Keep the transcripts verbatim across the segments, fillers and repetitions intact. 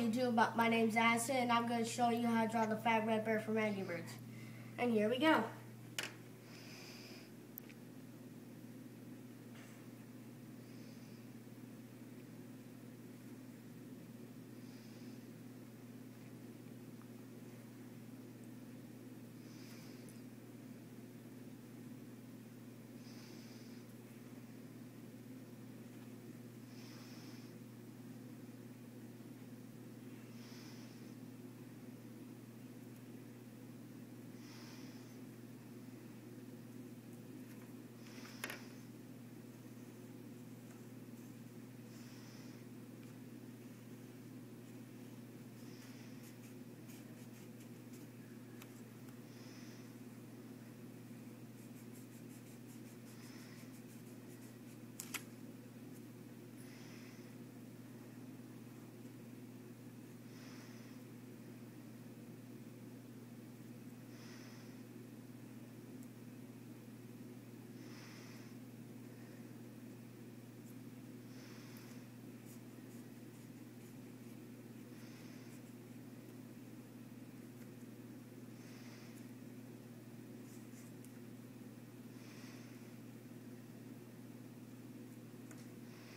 YouTube, my name's Adison, and I'm going to show you how to draw the fat red bird from Angry Birds. And here we go.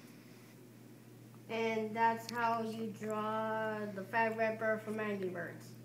And that's how you draw the fat red bird from Angry Birds.